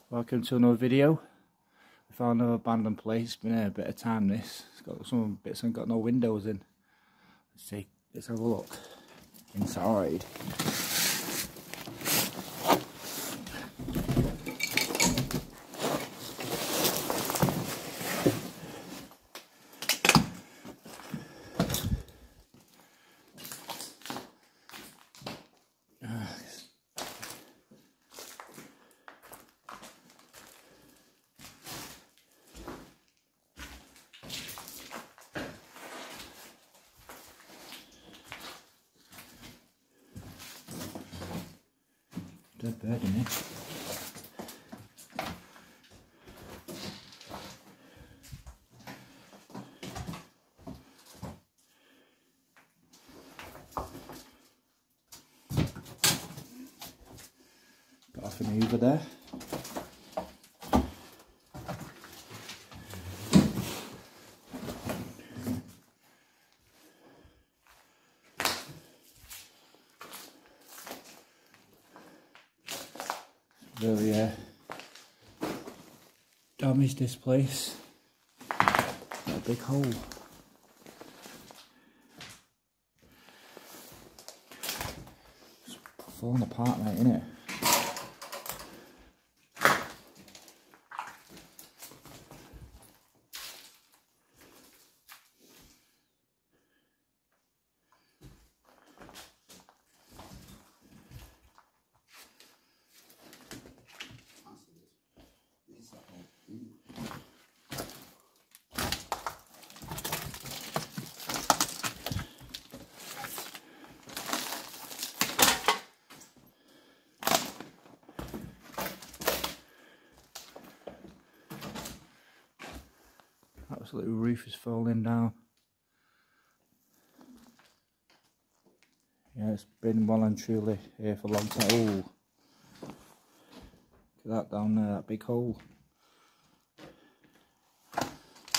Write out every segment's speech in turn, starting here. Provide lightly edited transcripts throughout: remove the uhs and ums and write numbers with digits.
Welcome to another video. We found another abandoned place. It's been here a bit of time this. It's got some bits and got no windows in. Let's have a look inside. Dead bird in it. Got off an Hoover there. Really damaged this place. Got a big hole. It's falling apart, mate, innit? Absolutely, roof is falling down. Yeah, it's been well and truly here for a long time. Oh, look at that down there, that big hole. I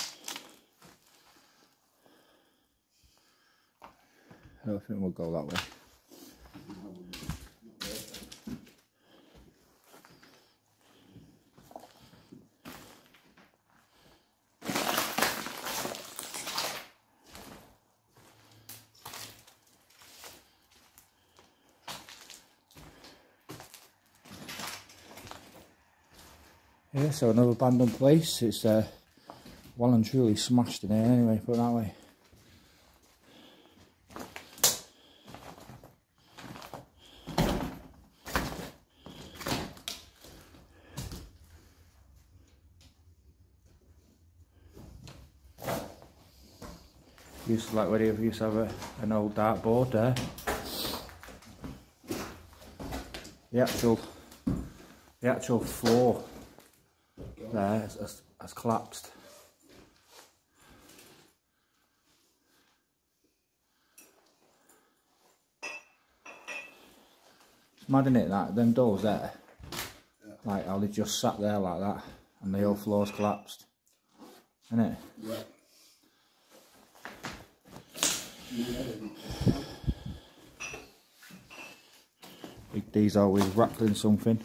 don't think we'll go that way. Yeah, so another abandoned place. It's well and truly smashed in here anyway, put it that way. Used to, like where you used to have an old dartboard there. The actual floor there has collapsed. It's mad, isn't it, that them doors there, like how they just sat there like that and the whole floor's collapsed, isn't it? Yeah. Big D's always rattling something.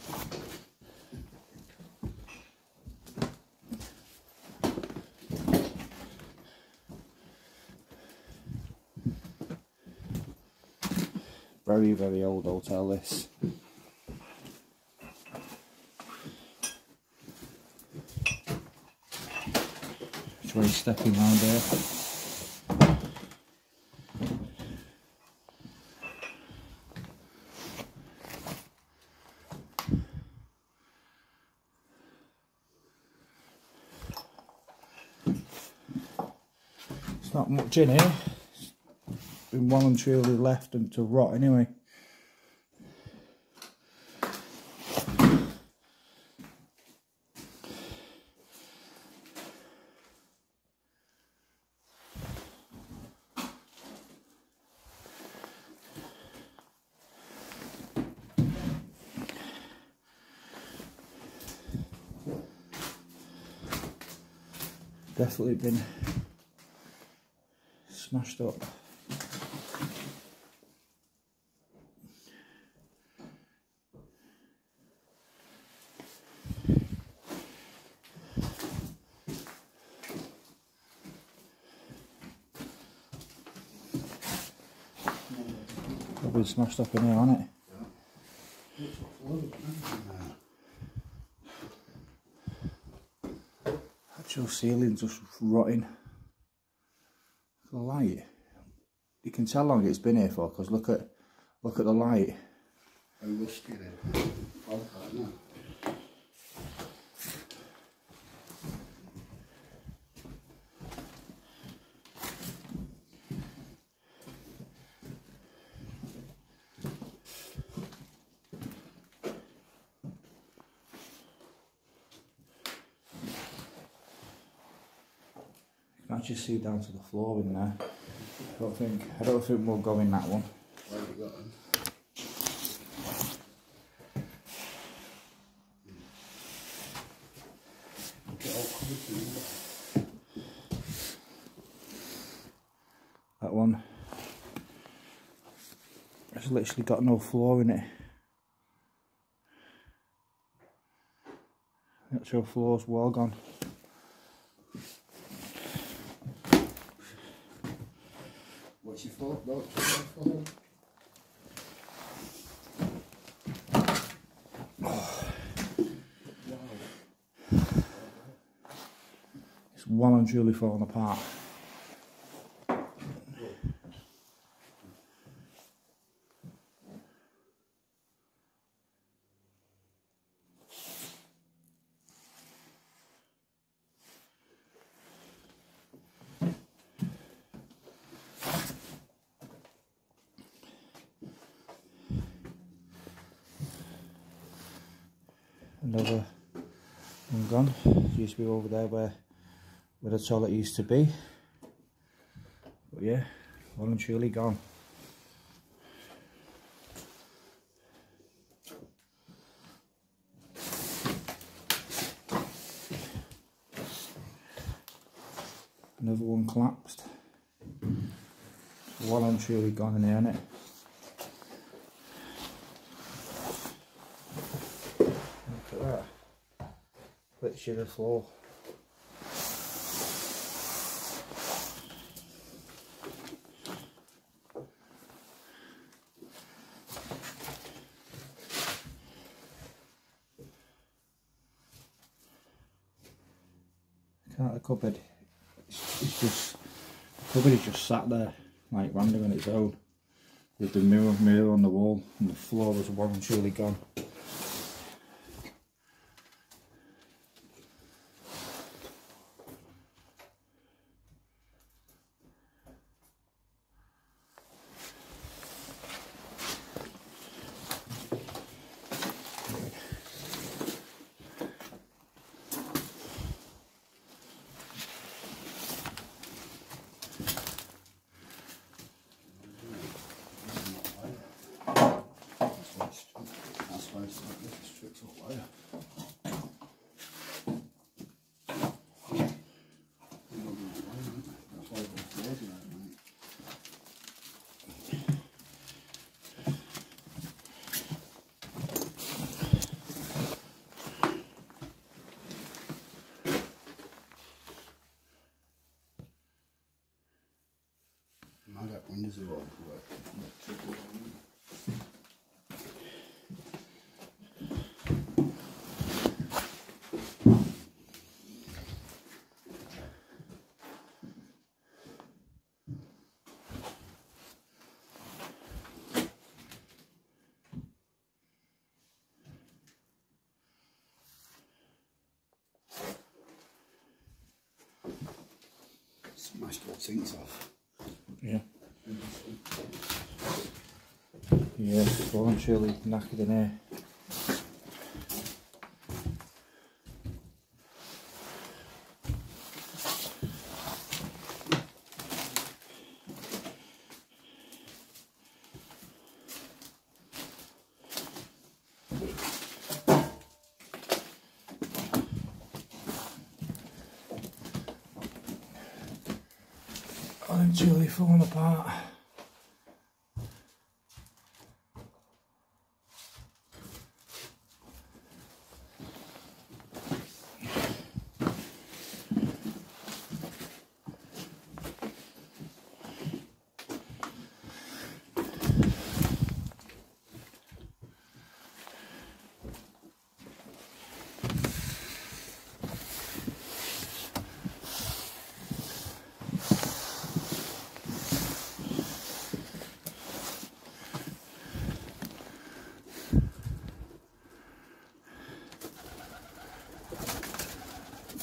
Very, very old hotel this. Which way stepping round here? It's not much in here. Been well and truly left and to rot anyway. Definitely been smashed up. been smashed up in here, hasn't it? Actual ceiling just rotting. The light. You can tell how long it's been here for, because look at the light. How rusty it is. You can actually see down to the floor in there. I don't think we'll go in that one. Where have you got them? Get all covered in. That one. It's literally got no floor in it. The actual floor's well gone. What's your fault? No, it's your fault. It's well and truly falling apart. Another one gone. It used to be over there where the toilet used to be. But yeah, well and truly gone. Another one collapsed. Well and truly gone in here, isn't it? Look at that. Literally the floor. Can't the cupboard. It's just, the cupboard is just sat there like random on its own, with the mirror on the wall, and the floor was well and truly gone. That's why it's like this, stripped up wire. That's why the floor's like that, mate. Now that windows are all working. Smashed all sinks off. Yeah. Yeah, well and truly knackered in here. Well and truly falling apart.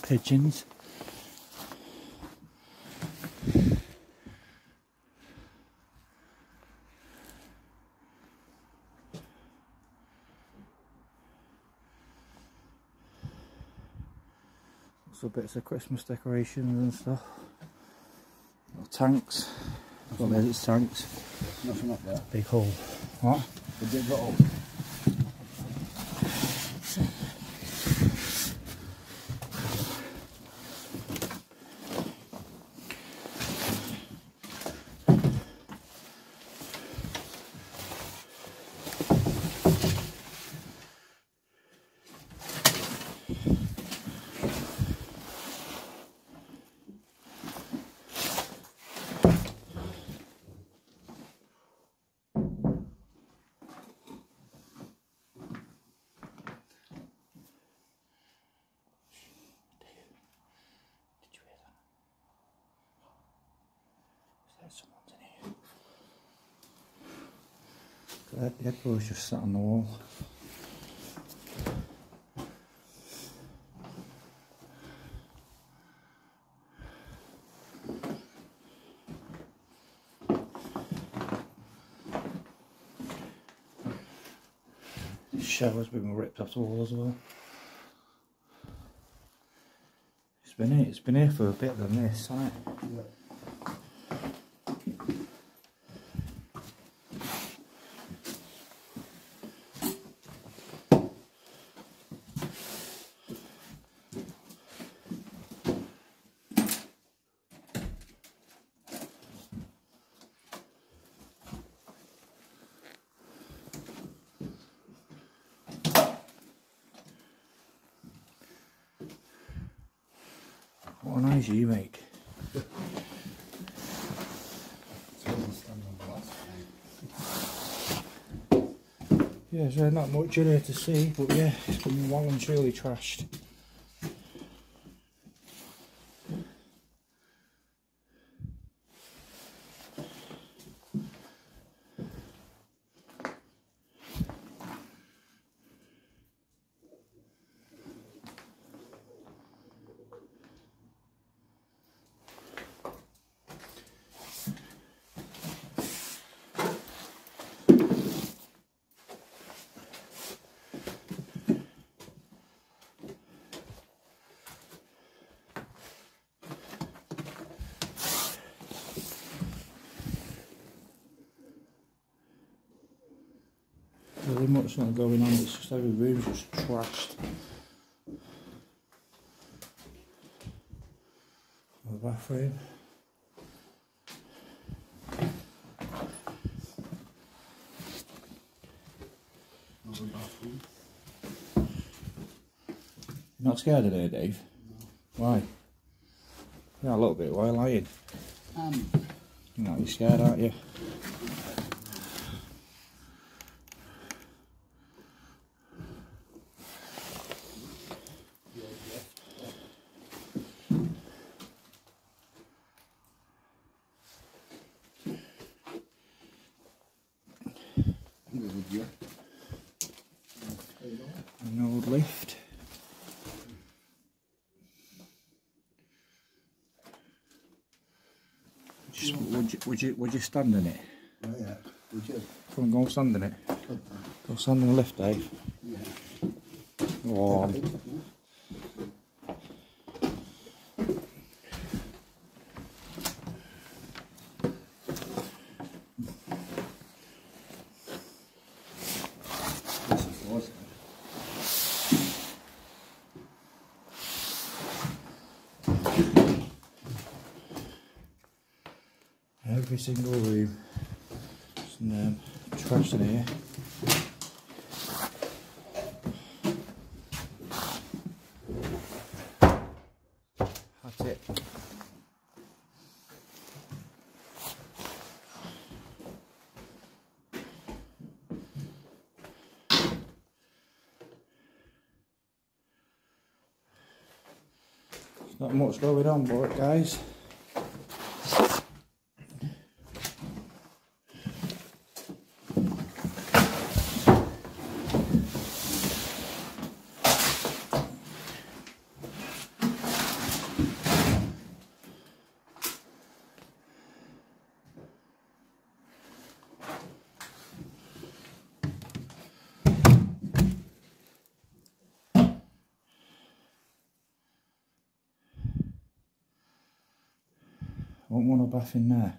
pigeons. Also bits of Christmas decorations and stuff. Little tanks. Well, there's its tanks. Nothing up there. Big hole. What? A big hole. Someone's in here. The headboard's just sat on the wall. The shower's been ripped off the wall as well. It's been here for a bit than this, hasn't it? Yeah. What a noise you make. Yeah, there's not much in here to see, but yeah, it's been well and truly trashed. Really much not going on, it's just every room's just trashed. The bathroom. Another bathroom. You're not scared of there, Dave? No. Why? Yeah, a little bit. Why are you lying? You're not scared, aren't you? An old lift. Would you stand in it? Oh yeah, would you? Come on, go and stand in it. Go stand in the lift, Dave. Yeah. Go on. This is awesome. Every single room. Some trash in here. That's it. There's not much going on, but guys. I won't want a bath in there.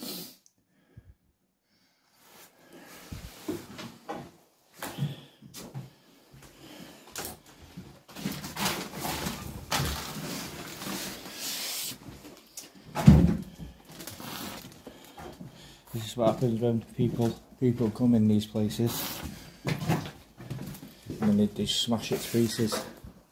This is what happens when people come in these places and then they just smash it to pieces.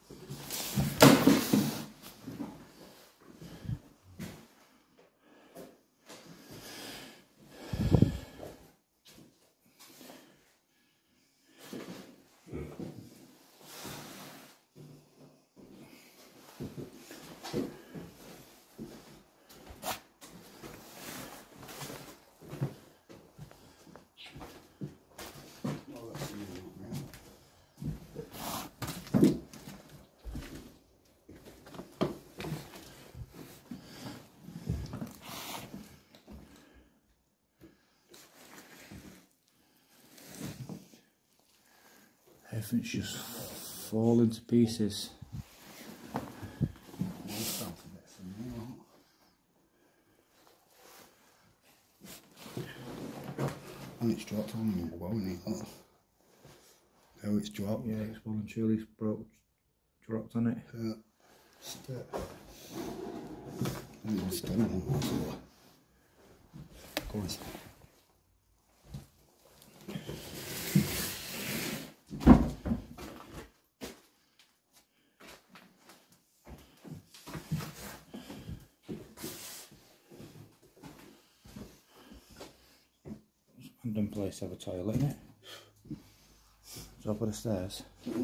Everything's just falling to pieces. And it's dropped on me, won't it? Look. How it's dropped. Yeah, it's well and truly dropped on it. Yeah. Step. And it's done one, so. Go on. Random place to have a toilet in it. Top of the stairs.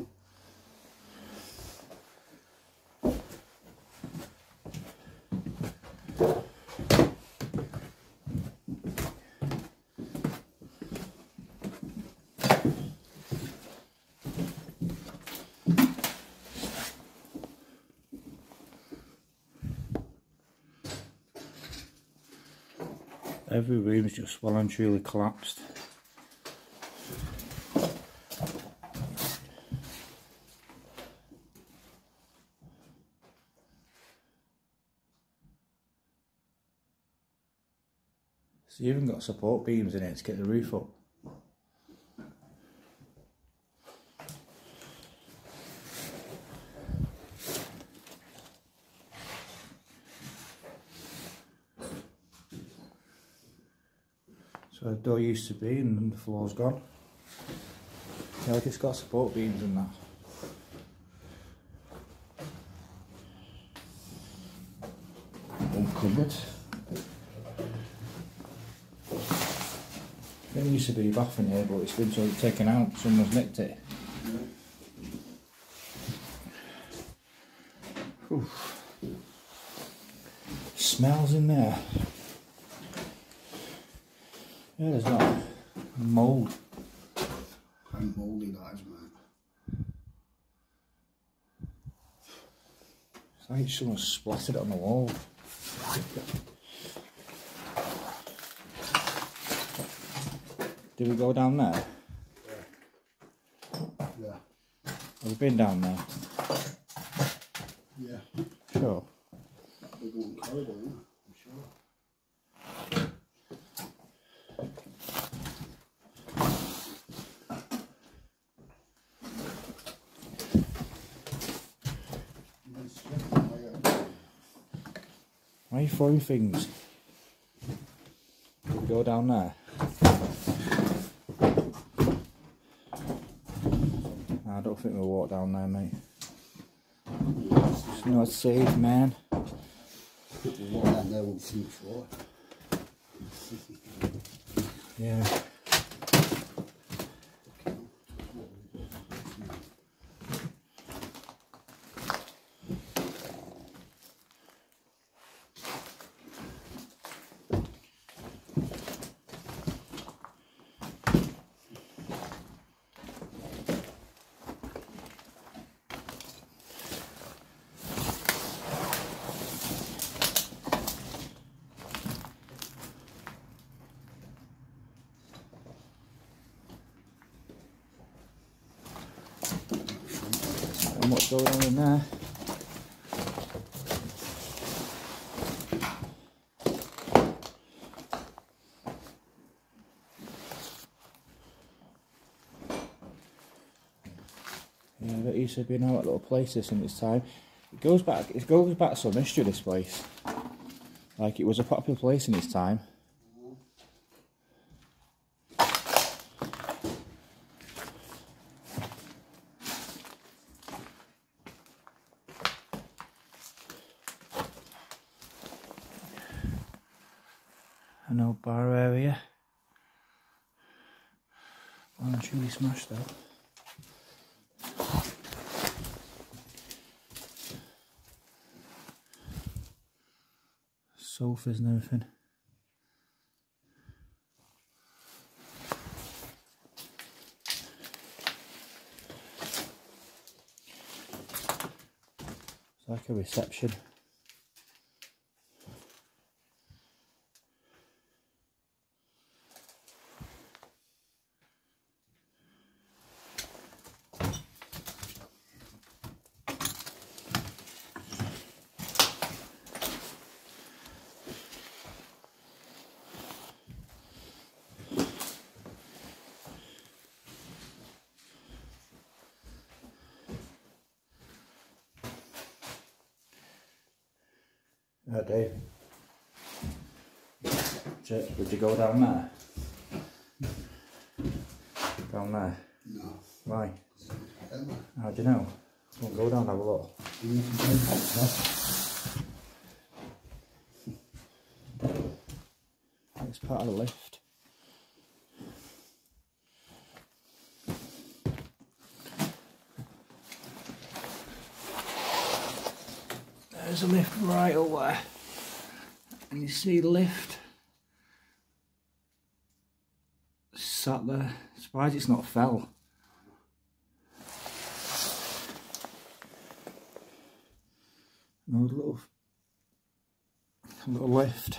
Every room's just well and truly collapsed. So you even got support beams in it to get the roof up. So the door used to be and the floor's gone. Yeah, like it's got support beams and that. Uncovered. There used to be a bath in here, but it's been sort of taken out. Someone's nicked it. Whew. Smells in there. Yeah, there's not mould. And mouldy that is, mate. It's like someone splattered it on the wall. Did we go down there? Yeah. Have we been down there? Yeah. Sure. We're going corridor, yeah, I'm sure. Why are you throwing things? Did we go down there? I don't think we'll walk down there, mate. It's not safe, man. We'll walk down there on the front floor. Yeah. And what's going on in there? used to be out at little places in its time. It goes back some history, this place. Like, it was a popular place in its time. An old bar area. Well and truly smashed though. Sofas and everything. It's like a reception. Dave, would you go down there? Down there? No. Why? How do you know? We'll go down and have a look. It's part of the lift. There's a lift right up there, and you see the lift sat there. Surprised it's not fell. Another little lift.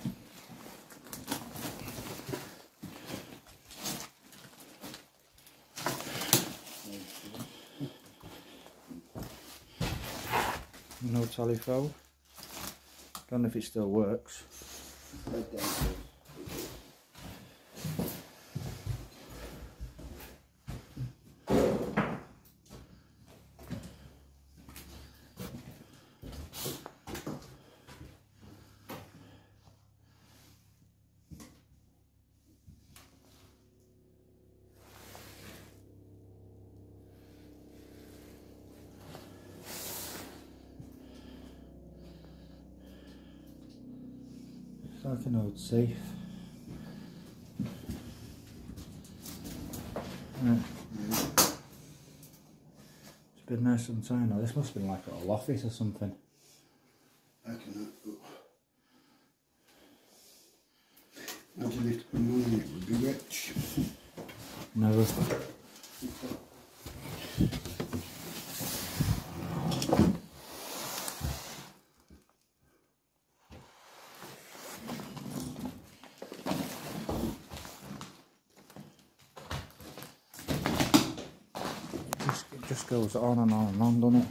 No telephone. Don't know if it still works. It's like an old safe. Yeah. It's been there some time now. This must have been like a little office or something. I cannot go. Imagine if money it would be rich. Never. It just goes on and on and on, doesn't it?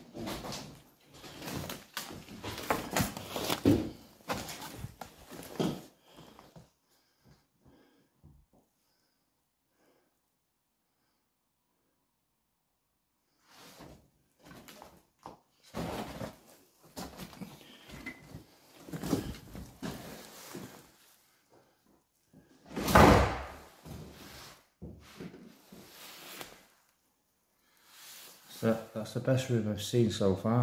That's the best room I've seen so far.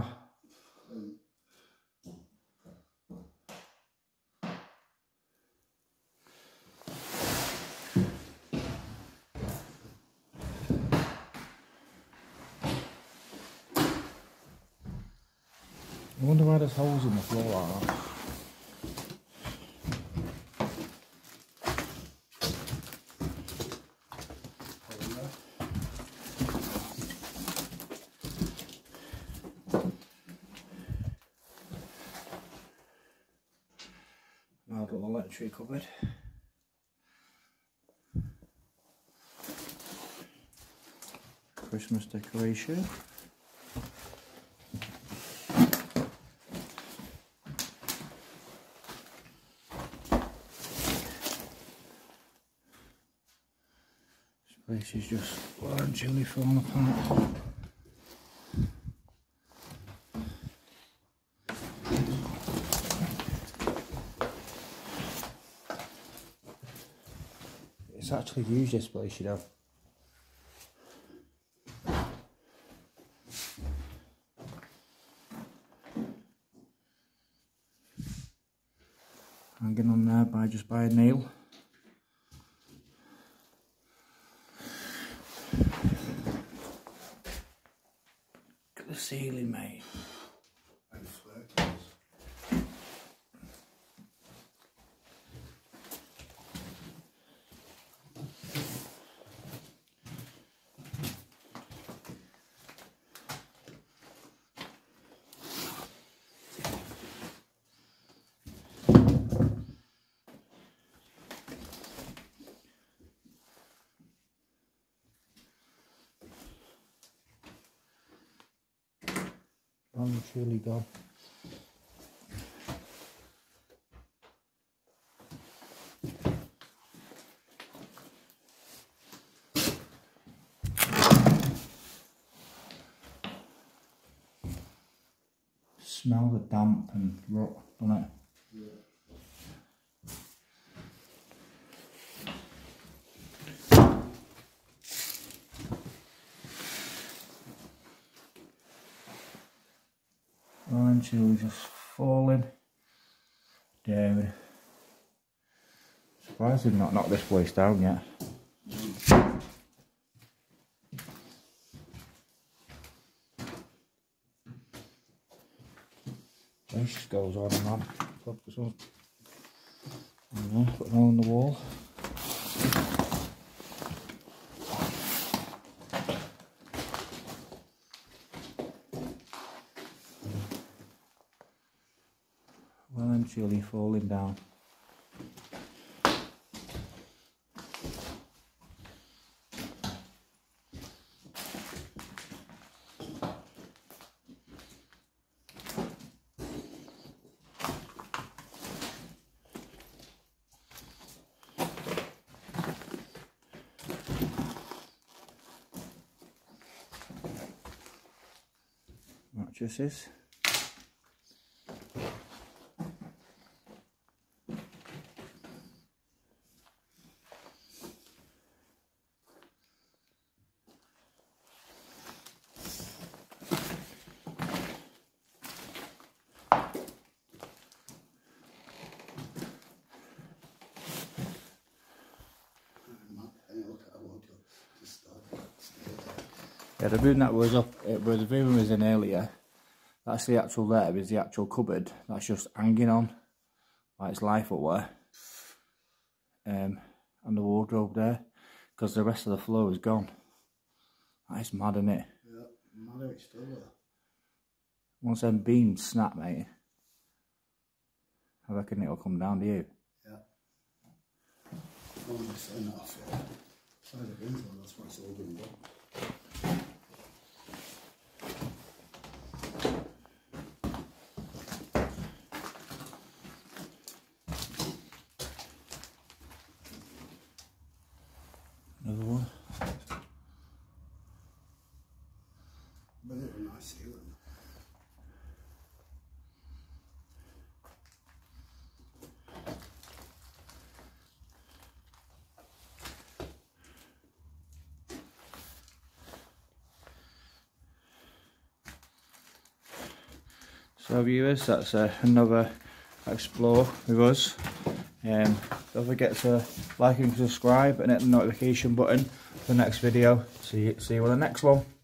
I wonder why there's holes in the floor like that. Little electric cupboard. Christmas decoration. This place is just largely falling apart. It's actually used this place, you know. Hanging on there by a nail. Look at the ceiling, mate. And flirters. Well, it's really gone. Smell the damp and rot, doesn't it? Yeah. Until just falling down. Surprised they've not knocked this place down yet. This just goes on and on. Focus on. Put it on the wall. Well and truly falling down. Mattresses. Yeah, the room that was up, where the room was in earlier, that's the actual there, is the actual cupboard. That's just hanging on, like it's life up there. And the wardrobe there, because the rest of the floor is gone. That is mad, isn't it? Yeah, mad it's still there. Once them beams snap, mate, I reckon it'll come down to you. Yeah. I'm just saying that off here. Side of the inside, that's why it's all been done. Another one. But it's a nice ceiling. So viewers, that's another explore with us. Don't forget to like and subscribe and hit the notification button for the next video. See you on the next one.